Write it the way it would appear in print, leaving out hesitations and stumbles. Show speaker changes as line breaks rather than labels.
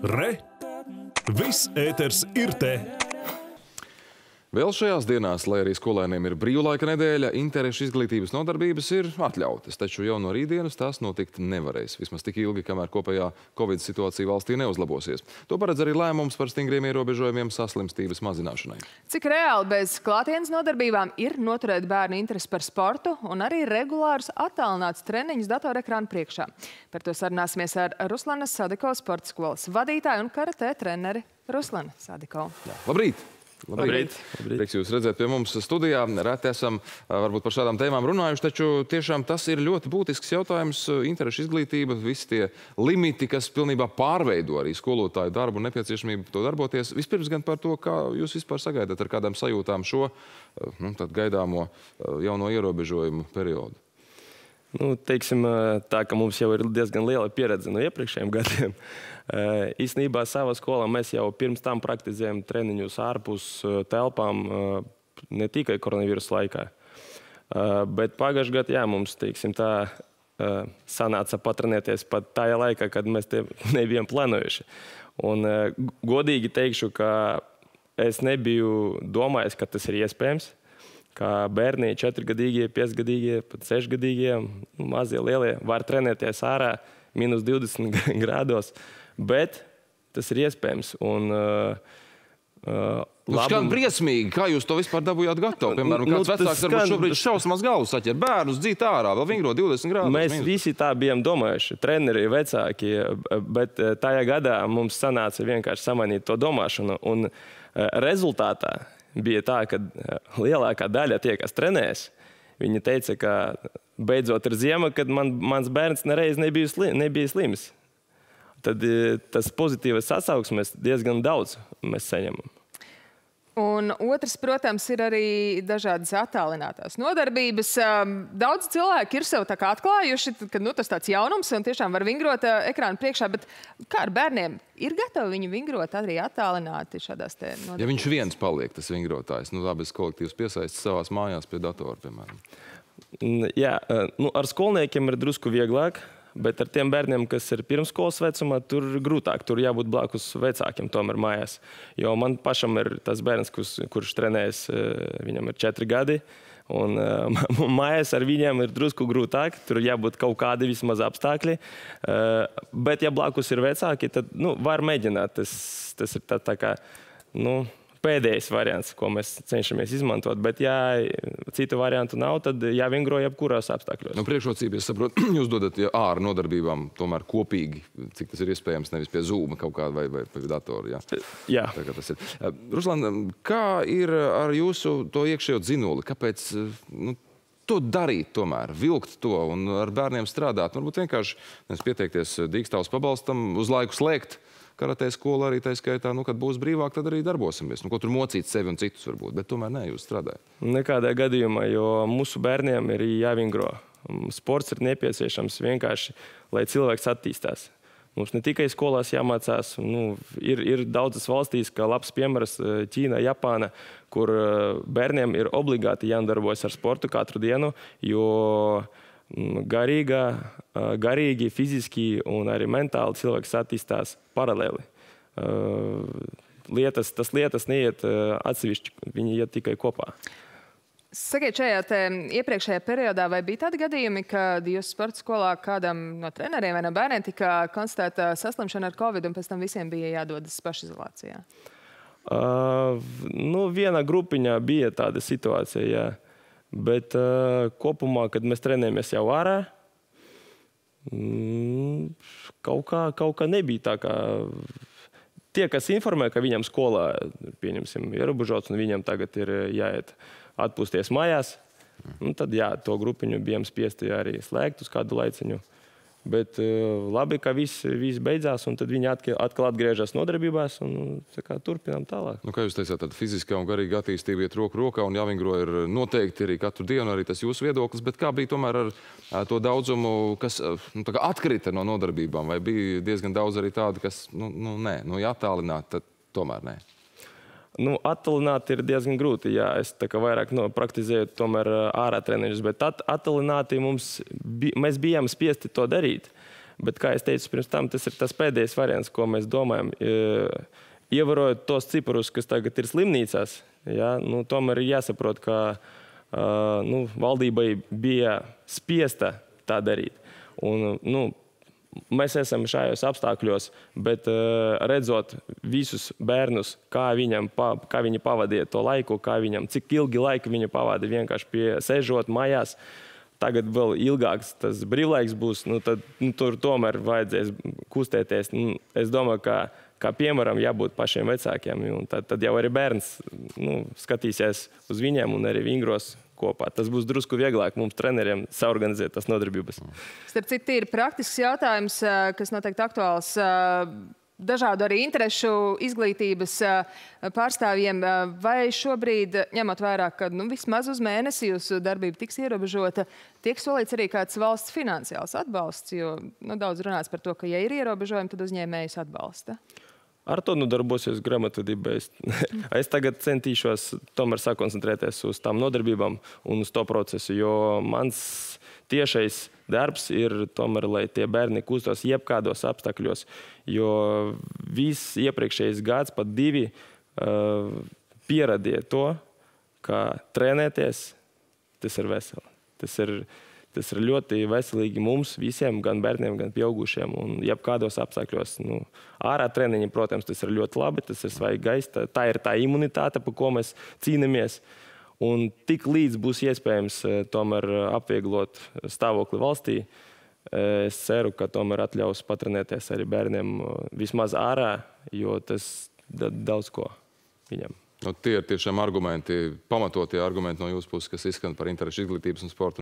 Re! Viss ēters ir te!
Vēl šajās dienās, lai arī skolēniem ir brīvlaika nedēļa, interešu izglītības nodarbības ir atļautas, taču jau no rītdienas tās notikt nevarēs. Vismaz tik ilgi, kamēr kopējā Covid situācija valstī neuzlabosies. To paredz arī lēmums par stingriem ierobežojumiem saslimstības mazināšanai.
Cik reāli bez klātienes nodarbībām ir noturēt bērnu interesi par sportu un arī regulārus attālinātus treniņus datorekrānu priekšā. Par to sarunāsimies ar Ruslana Sadiko sporta skolas vadītāju un karatē treneri Ruslana Sadiko.
Labrīt! Labrīt. Prieks jūs redzēt pie mums studijā. Reti esam varbūt par šādām tēmām runājuši, taču tiešām tas ir ļoti būtisks jautājums. Interešu izglītība, visi tie limiti, kas pilnībā pārveido arī skolotāju darbu un nepieciešamību to darboties. Vispirms gan par to, kā jūs vispār sagaidat ar kādām sajūtām šo tad gaidāmo jauno ierobežojumu periodu.
Teiksim tā, ka mums jau ir diezgan liela pieredze no iepriekšējiem gadiem. Īstenībā savā skolā mēs jau pirms tam praktizējam treniņus ārpus telpām ne tikai koronavīrusa laikā. Bet pagājušajā gadā, jā, mums, teiksim tā, sanāca patrenēties pat tajā laikā, kad mēs te nebijām plānojuši. Un godīgi teikšu, ka es nebiju domājis, ka tas ir iespējams. Kā bērni, 4-gadīgie, 5-gadīgie, pat 6-gadīgie, mazie, lielie, var trenēties ārā -20 grādos, bet tas ir iespējams.
Skan briesmīgi, kā jūs to vispār dabūjāt gatavu? Piemēram, kāds vecāks varbūt šobrīd šausmās galvas saķer bērnus dzīt ārā, vēl vingro 20 grādus.
Mēs visi tā bijām domājuši, treneri, vecāki, bet tajā gadā mums sanāca vienkārši samainīt to domāšanu. Un rezultātā bija tā, ka lielākā daļa tie, kas trenēs, viņi teica, ka beidzot ir ziema, kad mans bērns nereiz nebija slims. Tad tas pozitīvas atsauksmes diezgan daudz mēs saņemam.
Un otrs, protams, ir arī dažādas attālinātās nodarbības. Daudz cilvēki ir sev tā kā atklājuši, ka tas tāds jaunums un tiešām var vingrot ekrānu priekšā, bet kā ar bērniem? Ir gatavi viņi vingrot arī attālināti šādās te nodarbības?
Ja viņš viens paliek, tas vingrotājs, bez kolektīvas piesaistes savās mājās pie datora, piemēram.
Jā, ar skolniekiem ir drusku vieglāk. Bet ar tiem bērniem, kas ir pirmskolas vecumā, tur grūtāk. Tur jābūt blakus vecākiem tomēr mājās. Jo man pašam ir tas bērns, kurš trenējas, viņam ir 4 gadi. Un mājās ar viņiem ir drusku grūtāk. Tur jābūt kaut kādi vismaz apstākļi. Bet ja blakus ir vecāki, tad var mēģināt. Tas ir tā kā pēdējais variants, ko mēs cenšamies izmantot. Bet, ja citu variantu nav, tad jāvingro jebkurās apstākļos.
Priekšrocība, es saprotu, jūs dodat ārā nodarbībām tomēr kopīgi, cik tas ir iespējams, nevis pie Zooma kaut kāda vai pie datora.
Jā.
Tā kā tas ir. Ruslana, kā ir ar jūsu to iekšējo dzinuli? Kāpēc to darīt tomēr, vilkt to un ar bērniem strādāt? Varbūt vienkārši pieteikties Dīkstāvas pabalstam, uz laiku slēgt karatē skolu arī tā skaitā, kad būs brīvāk, tad arī darbosimies. Ko tur mocīt sevi un citus varbūt, bet tomēr ne, jūs strādājat.
Nekādā gadījumā, jo mūsu bērniem ir jāvingro. Sports ir nepieciešams vienkārši, lai cilvēks attīstās. Mums ne tikai skolās jāmācās, ir daudzas valstīs, kā labs piemērs Ķīna, Japāna, kur bērniem ir obligāti jānodarbojas ar sportu katru dienu, jo garīgi, fiziski un arī mentāli cilvēks attīstās paralēli. Tas lietas neiet atsevišķi, viņi iet tikai kopā.
Sakiet, šajā iepriekšējā periodā vai bija tādi gadījumi, kad jūsu sporta skolā kādam no treneriem vai no bērniem tika konstatēta saslimšana ar Covid un pēc tam visiem bija jādodas pašizolācijā?
Viena grupiņā bija tāda situācija, jā. Bet kopumā, kad mēs trenējamies jau ārā, kaut kā nebija tā, kā tie, kas informē, ka viņam skolā, pieņemsim, ierobežots un viņam tagad ir jāiet atpūsties mājās, tad jā, to grupiņu bijām spiesti arī slēgt uz kādu laiciņu. Bet labi, ka viss beidzās, un tad viņi atkal atgriežas nodarbībās un turpinām tālāk.
Kā jūs teicāt, tad fiziskā un garīga attīstība iet roku rokā un jāvingro ir noteikti arī katru dienu, arī tas jūsu viedoklis, bet kā bija tomēr ar to daudzumu, kas atkrita no nodarbībām, vai bija diezgan daudz arī tādi, kas, ja attālināt, tad tomēr nē?
Attālināt ir diezgan grūti, jā. Es vairāk praktizēju tomēr ārā treniņus, bet attālināti mēs bijām spiesti to darīt. Bet, kā es teicu pirms tam, tas ir tas pēdējais variants, ko mēs domājam. Ievērojot tos ciparus, kas tagad ir slimnīcās, ja, tomēr ir jāsaprot, ka valdībai bija spiesta tā darīt. Un, mēs esam šajos apstākļos, bet redzot visus bērnus, kā viņi pavadīja to laiku, cik ilgi laika viņi pavadīja vienkārši sēžot mājās, tagad vēl ilgāks tas brīvlaiks būs, tad tur tomēr vajadzēs kustēties. Es domāju, kā piemēram jābūt pašiem vecākiem, un tad jau arī bērns skatīsies uz viņiem un arī vingros kopā. Tas būs drusku vieglāk mums treneriem saorganizēt tas nodarbības.
Starp citu, ir praktisks jautājums, kas noteikti aktuāls dažādu arī interešu izglītības pārstāvjiem. Vai šobrīd, ņemot vērā, ka vismaz uz mēnesi jūsu darbība tiks ierobežota, tiek solīts arī kāds valsts finansiāls atbalsts? Jo daudz runāts par to, ka ja ir ierobežojumi, tad uzņēmējus atbalsta.
Ar to darbosies grāmatvedībā. Es tagad centīšos tomēr sakoncentrēties uz tām nodarbībām un uz to procesu, jo mans tiešais darbs ir tomēr, lai tie bērni kustos jebkādos apstākļos, jo viss iepriekšējais gads, pat 2, pierādīja to, ka trenēties, tas ir veseli. Tas ir ļoti veselīgi mums visiem, gan bērniem, gan pieaugušiem. Un jebkādos apstākļos, ārā treniņi, protams, tas ir ļoti labi, tas ir svaigs gaiss, tā ir tā imunitāte, par ko mēs cīnāmies. Un tik līdz būs iespējams tomēr apvieglot stāvokli valstī, es ceru, ka tomēr atļaus patrenēties arī bērniem vismaz ārā, jo tas daudz ko viņam.
Tie ir tiešām argumenti, pamatotie argumenti no jūsu puses, kas izskan par interešu izglītības un sporta.